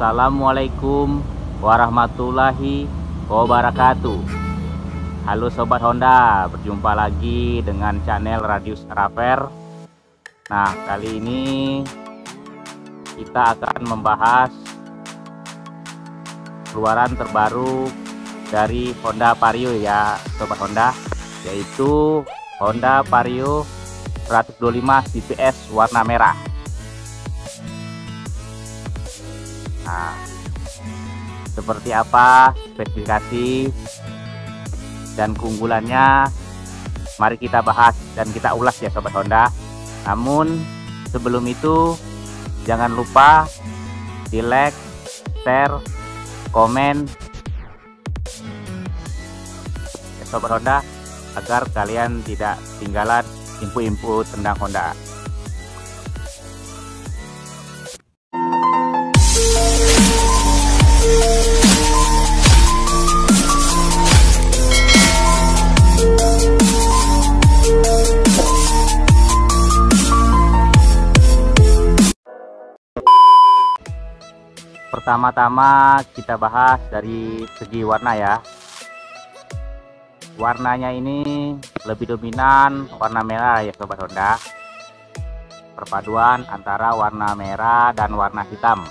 Assalamualaikum warahmatullahi wabarakatuh. Halo Sobat Honda, berjumpa lagi dengan channel Radius Raper. Nah, kali ini kita akan membahas keluaran terbaru dari Honda Vario ya Sobat Honda, yaitu Honda Vario 125 CBS warna merah. Nah, seperti apa spesifikasi dan keunggulannya, mari kita bahas dan kita ulas ya Sobat Honda. Namun sebelum itu, jangan lupa di like, share, komen ya Sobat Honda, agar kalian tidak ketinggalan info-info tentang Honda. Pertama-tama kita bahas dari segi warna ya. Warnanya ini lebih dominan warna merah ya Sobat Honda. Perpaduan antara warna merah dan warna hitam.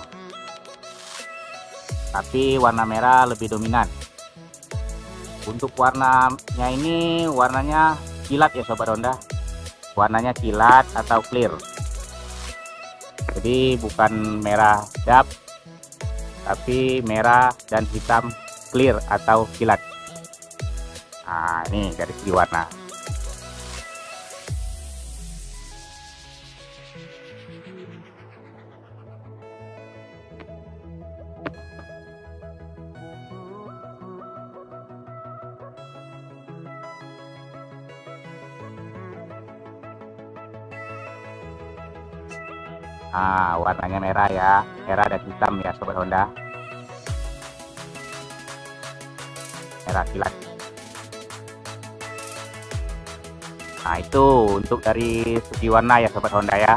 Tapi warna merah lebih dominan. Untuk warnanya ini warnanya kilat ya Sobat Honda. Warnanya kilat atau clear. Jadi bukan merah dap, tapi merah dan hitam clear atau kilat. Nah, ini dari segi warna. Nah, warnanya merah ya, merah dan hitam ya Sobat Honda. Merah kilat. Nah, itu untuk dari segi warna ya Sobat Honda ya.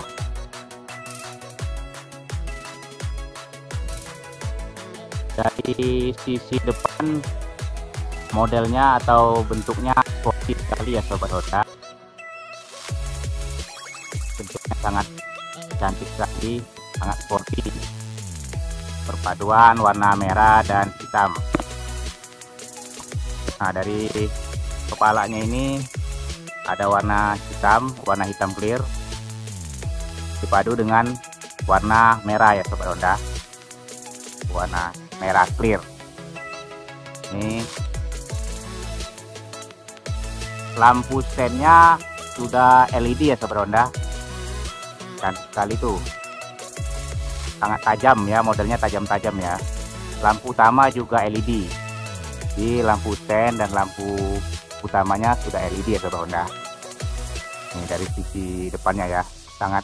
Dari sisi depan, modelnya atau bentuknya sporty sekali ya Sobat Honda. Bentuknya sangat cantik sekali, sangat sporty. Perpaduan warna merah dan hitam. Nah, dari kepalanya ini ada warna hitam clear dipadu dengan warna merah ya Sobat Honda. Warna merah clear. Ini lampu stennya sudah LED ya Sobat Honda. Cantik sekali tuh, sangat tajam ya, modelnya tajam-tajam ya. Lampu utama juga LED. Di lampu stand dan lampu utamanya sudah LED ya Sobat Honda. Ini dari sisi depannya ya, sangat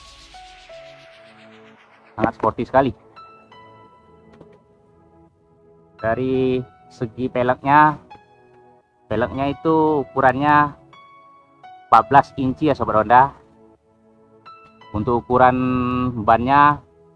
sporty sekali. Dari segi peleknya itu ukurannya 14 inci ya Sobat Honda. Untuk ukuran bannya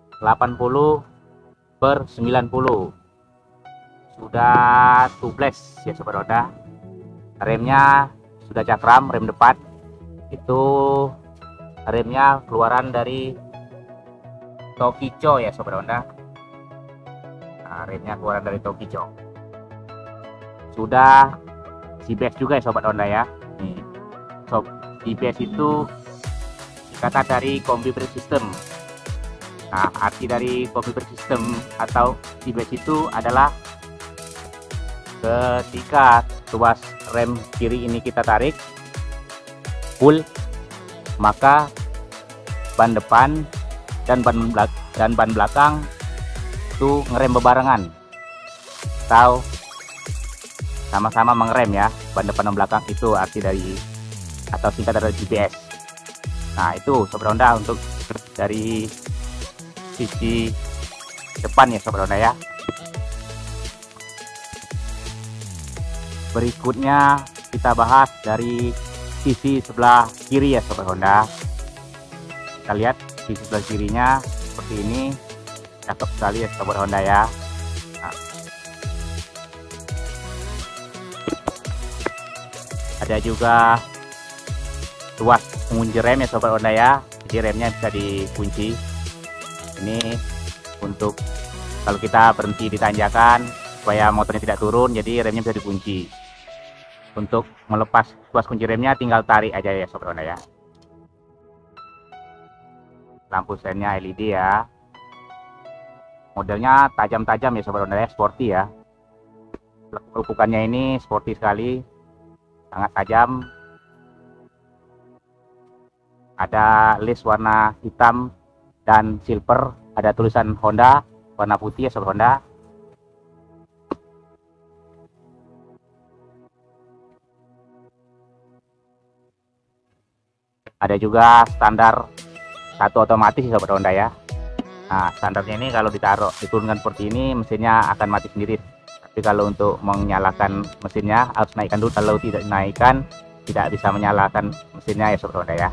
80/90. Sudah tubeless ya Sobat Honda. Remnya sudah cakram, rem depan. Itu remnya keluaran dari Tokicho ya Sobat Honda. Nah, remnya keluaran dari Tokicho. Sudah CBS juga ya Sobat Honda ya. Nih, CBS itu kata dari Combi Brake System. Nah, arti dari Combi Brake System atau CBS itu adalah ketika tuas rem kiri ini kita tarik full, maka ban depan dan ban belakang itu ngerem bebarengan atau sama-sama mengerem ya. Ban depan dan belakang itu arti dari atau singkat dari CBS. Nah, itu Sobat Honda untuk dari sisi depan ya Sobat Honda ya. Berikutnya kita bahas dari sisi sebelah kiri ya Sobat Honda. Kita lihat sisi sebelah kirinya seperti ini. cakep sekali ya sobat Honda ya. Nah, ada juga tuas pengunci rem ya sobat Honda ya, jadi remnya bisa dikunci. Ini untuk kalau kita berhenti di tanjakan supaya motornya tidak turun, jadi remnya bisa dikunci. Untuk melepas tuas kunci remnya tinggal tarik aja ya sobat Honda ya. Lampu sennya LED ya, modelnya tajam-tajam ya sobat Honda ya, sporty ya. Pelupukannya ini sporty sekali, sangat tajam. Ada list warna hitam dan silver, ada tulisan Honda warna putih ya sobat Honda. Ada juga standar satu otomatis ya sobat Honda ya. Nah, standarnya ini kalau diturunkan seperti ini mesinnya akan mati sendiri. Tapi kalau untuk menyalakan mesinnya harus naikkan dulu. Kalau tidak dinaikkan tidak bisa menyalakan mesinnya ya sobat Honda ya.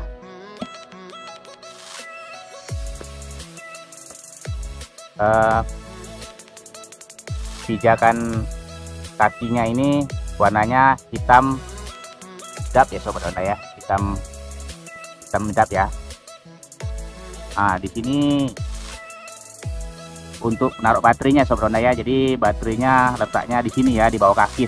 Pijakan kakinya ini warnanya hitam dap ya sobat Honda ya, hitam dap ya. Nah, di sini untuk naruh baterainya sobat Honda ya, jadi baterainya letaknya di sini ya, di bawah kaki.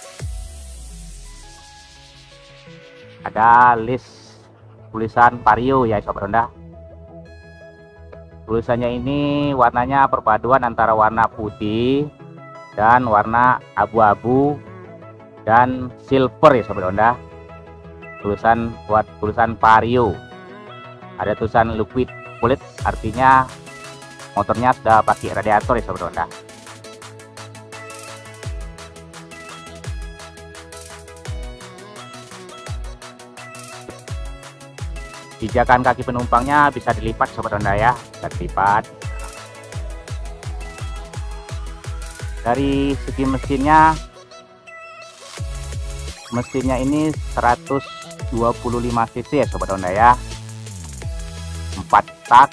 Ada list tulisan Vario ya sobat Honda. Tulisannya ini warnanya perpaduan antara warna putih dan warna abu-abu dan silver ya sobat Honda. Tulisan Vario. Ada tulisan liquid kulit, artinya motornya sudah pakai radiator ya sobat Honda. Pijakan kaki penumpangnya bisa dilipat sobat Honda ya, bisa dilipat. Dari segi mesinnya ini 125 cc ya sobat Honda ya, 4 tak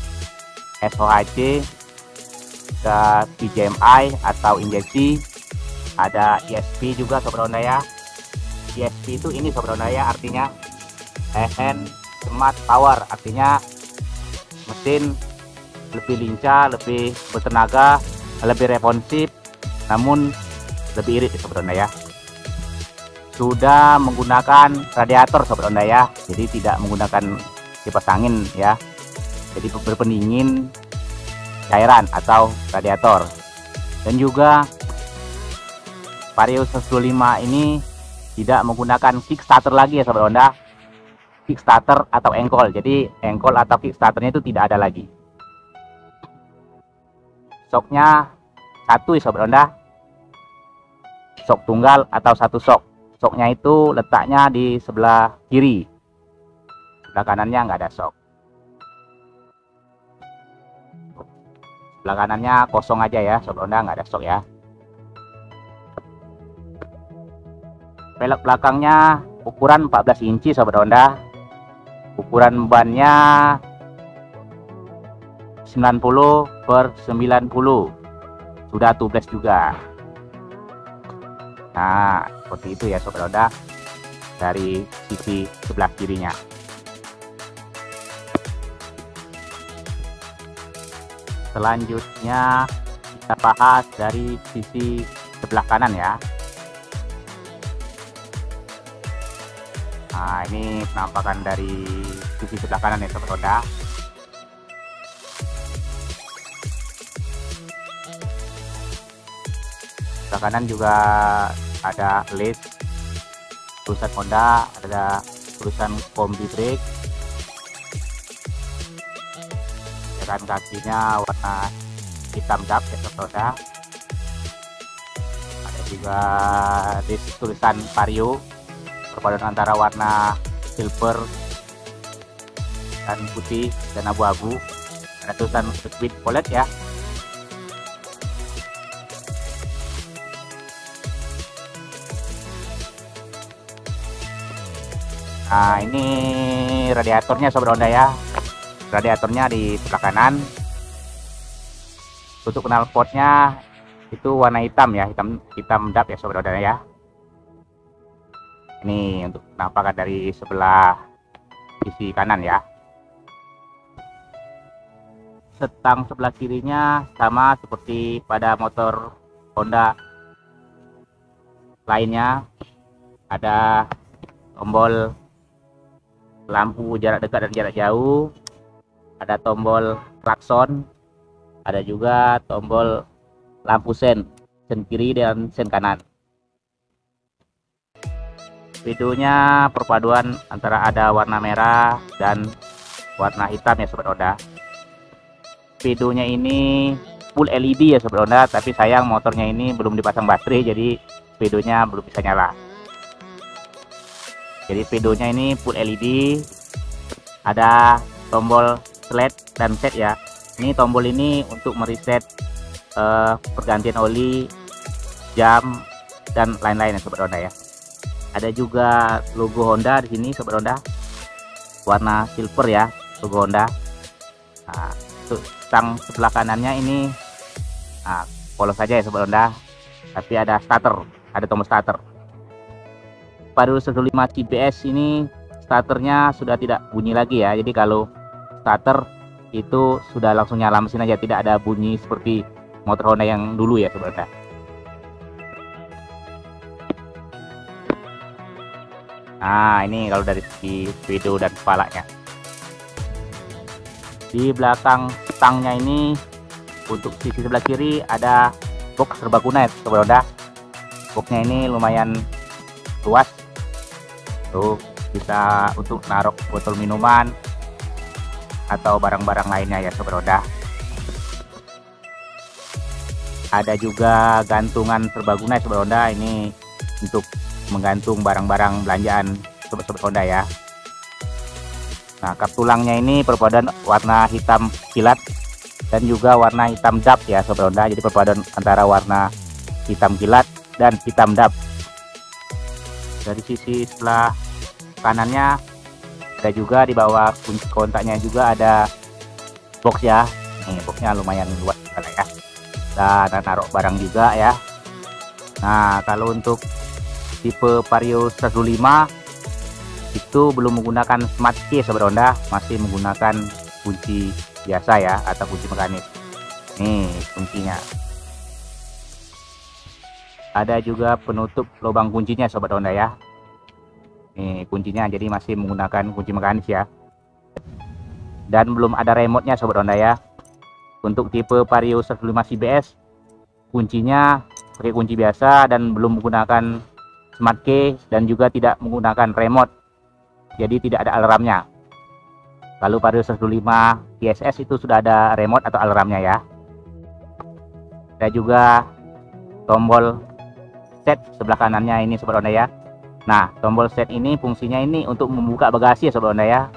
SOHC ke PJMI atau injeksi. Ada ESP juga sobat Honda ya. ESP itu ini sobat Honda ya, artinya Smart Power, artinya mesin lebih lincah, lebih bertenaga, lebih responsif, namun lebih irit sobat Honda ya. Sudah menggunakan radiator sobat Honda ya, jadi tidak menggunakan kipas angin ya, jadi berpendingin cairan atau radiator. Dan juga Vario 125 ini tidak menggunakan kickstarter lagi ya sobat Honda, kickstarter atau engkol, jadi engkol atau kickstarternya itu tidak ada lagi. Shocknya satu ya sobat Honda, shock tunggal atau satu shock. Shocknya itu letaknya di sebelah kiri, sebelah kanannya nggak ada shock. Sebelah kanannya kosong aja ya sobat Honda, nggak ada shock ya. Velg belakangnya ukuran 14 inci sobat Honda. Ukuran bannya 90/90, sudah tubeless juga. Nah, seperti itu ya sobat Honda dari sisi sebelah kirinya. Selanjutnya kita bahas dari sisi sebelah kanan ya. Nah, ini penampakan dari sisi sebelah kanan ya sobat Honda. Sebelah kanan juga ada list tulisan Honda, ada tulisan kombi brake. Pijakan kakinya warna hitam dap ya sobat Honda. Ada juga list tulisan Vario, perpaduan antara warna silver dan putih dan abu-abu. Ada tulisan liquid kulit ya. Nah, ini radiatornya sobat Honda ya. Radiatornya di sebelah kanan. Untuk knalpotnya itu warna hitam ya, hitam dap ya sobat Honda ya. Ini untuk penampakan dari sebelah sisi kanan ya. Setang sebelah kirinya sama seperti pada motor Honda lainnya, ada tombol lampu jarak dekat dan jarak jauh, ada tombol klakson, ada juga tombol lampu sen kiri dan sen kanan. Videonya perpaduan antara ada warna merah dan warna hitam ya sobat Honda. Videonya ini full LED ya sobat Honda, tapi sayang motornya ini belum dipasang baterai, jadi videonya belum bisa nyala. Jadi videonya ini full LED, ada tombol slide dan set ya. Ini tombol ini untuk mereset pergantian oli, jam dan lain-lain ya sobat Honda ya. Ada juga logo Honda di sini sobat Honda, warna silver ya logo Honda. Nah, untuk stang sebelah kanannya ini polos saja ya sobat Honda, tapi ada starter, ada tombol starter. Pada 105 CBS ini starternya sudah tidak bunyi lagi ya. Jadi kalau starter itu sudah langsung nyala mesin aja, tidak ada bunyi seperti motor Honda yang dulu ya sobat Honda. Nah, ini kalau dari segi video dan kepalanya. Di belakang stangnya ini untuk sisi sebelah kiri ada box serbaguna ya sobat Honda. Boxnya ini lumayan luas, tuh bisa untuk naruh botol minuman atau barang-barang lainnya ya sobat Honda. Ada juga gantungan serbaguna ya sobat Honda, ini untuk menggantung barang-barang belanjaan sobat-sobat Honda ya. Nah, kap tulangnya ini perpaduan warna hitam kilat dan juga warna hitam dap ya sobat Honda. Jadi perpaduan antara warna hitam kilat dan hitam dap. Dari sisi sebelah kanannya ada juga, di bawah kunci kontaknya juga ada box ya. Nih, boxnya lumayan luas juga ya. Dan naruh barang juga ya. Nah, kalau untuk tipe Vario 105 itu belum menggunakan smart key sobat Honda, masih menggunakan kunci biasa ya atau kunci mekanis. Nih kuncinya. Ada juga penutup lubang kuncinya sobat Honda ya. Nih kuncinya, jadi masih menggunakan kunci mekanis ya. Dan belum ada remote-nya sobat Honda ya. Untuk tipe Vario 105 CBS kuncinya pakai kunci biasa dan belum menggunakan smart key dan juga tidak menggunakan remote, jadi tidak ada alarmnya. Kalau Vario 105 TSS itu sudah ada remote atau alarmnya ya. Ada juga tombol set sebelah kanannya ini sobat Honda ya. Nah, tombol set ini fungsinya ini untuk membuka bagasi ya sobat Honda ya.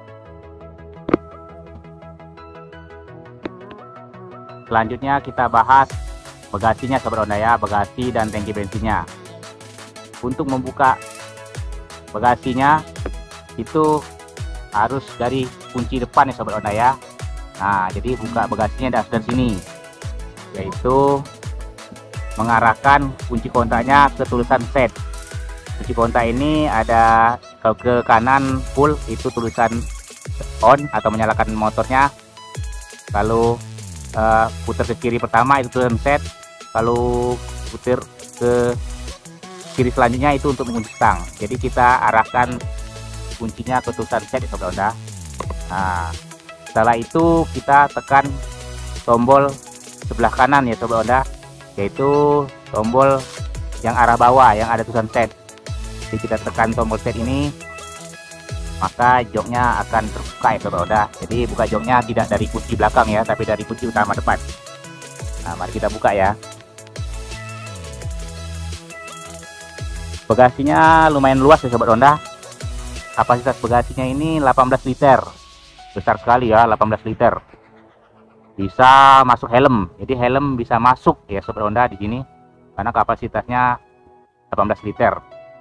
Selanjutnya kita bahas bagasinya sobat Honda ya, bagasi dan tangki bensinnya. Untuk membuka bagasinya itu harus dari kunci depan ya sobat Honda ya. Nah, jadi buka bagasinya dari sini, yaitu mengarahkan kunci kontaknya ke tulisan set. Kunci kontak ini ada, kalau ke kanan full itu tulisan on atau menyalakan motornya. Kalau putar ke kiri pertama itu tulisan set. Kalau putar ke kiri selanjutnya itu untuk mengunci stang. Jadi kita arahkan kuncinya ke tulisan set ya sobat Honda. Nah, setelah itu kita tekan tombol sebelah kanan ya sobat Honda, yaitu tombol yang arah bawah yang ada tulisan set. Jadi kita tekan tombol set ini, maka joknya akan terbuka ya sobat Honda. Jadi buka joknya tidak dari kunci belakang ya, tapi dari kunci utama depan. Nah, mari kita buka ya. Bagasinya lumayan luas ya sobat Honda. Kapasitas bagasinya ini 18 liter. Besar sekali ya, 18 liter. Bisa masuk helm. Jadi helm bisa masuk ya sobat Honda di sini karena kapasitasnya 18 liter.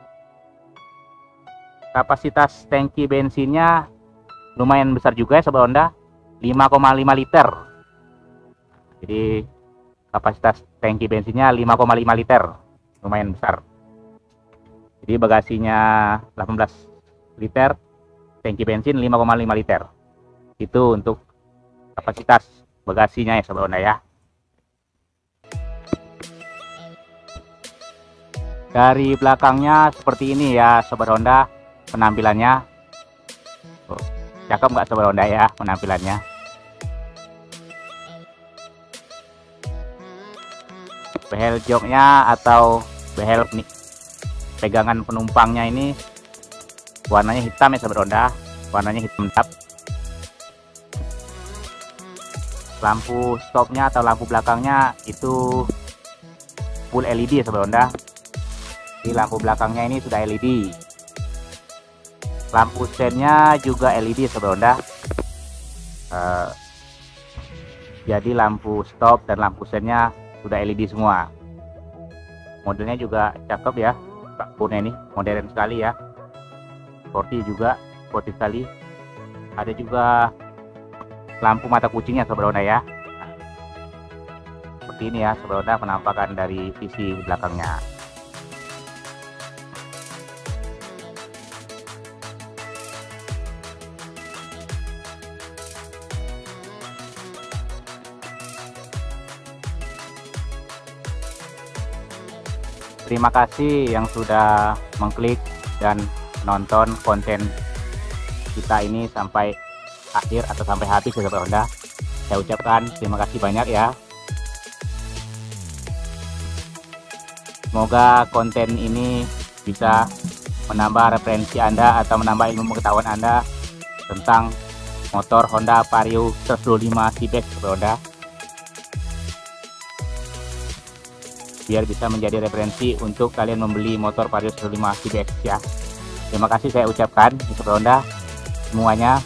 Kapasitas tangki bensinnya lumayan besar juga ya sobat Honda, 5,5 liter. Jadi kapasitas tangki bensinnya 5,5 liter, lumayan besar. Jadi bagasinya 18 liter, tangki bensin 5,5 liter. Itu untuk kapasitas bagasinya ya Sobat Honda ya. Dari belakangnya seperti ini ya Sobat Honda penampilannya. Cakep nggak Sobat Honda ya penampilannya. Behel joknya atau behel pegangan penumpangnya ini warnanya hitam ya Sobat Honda, warnanya hitam tap. Lampu stopnya atau lampu belakangnya itu full LED ya Sobat Honda. Di lampu belakangnya ini sudah LED. Lampu sennya juga LED ya Sobat Honda. Jadi lampu stop dan lampu sennya sudah LED semua. Modelnya juga cakep ya, lampunya ini modern sekali ya. Sporty juga, sporty sekali. Ada juga lampu mata kucingnya Sobat Honda ya. Seperti ini ya Sobat Honda penampakan dari sisi belakangnya. Terima kasih yang sudah mengklik dan nonton konten kita ini sampai akhir atau sampai habis ya Sobat Honda. Saya ucapkan terima kasih banyak ya. Semoga konten ini bisa menambah referensi Anda atau menambah ilmu pengetahuan Anda tentang motor Honda Vario 125 C-Base Sobat Honda. Biar bisa menjadi referensi untuk kalian membeli motor Vario 125 C-Base ya. Terima kasih saya ucapkan Sobat Honda semuanya.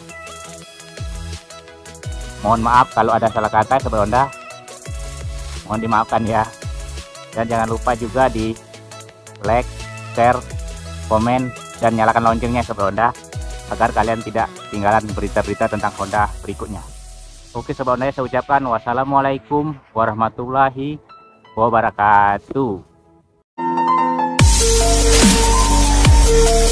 Mohon maaf kalau ada salah kata Sobat Honda, mohon dimaafkan ya. Dan jangan lupa juga di like, share, komen, dan nyalakan loncengnya Sobat Honda agar kalian tidak ketinggalan berita-berita tentang Honda berikutnya. Oke Sobat Honda, saya ucapkan wassalamualaikum warahmatullahi wabarakatuh.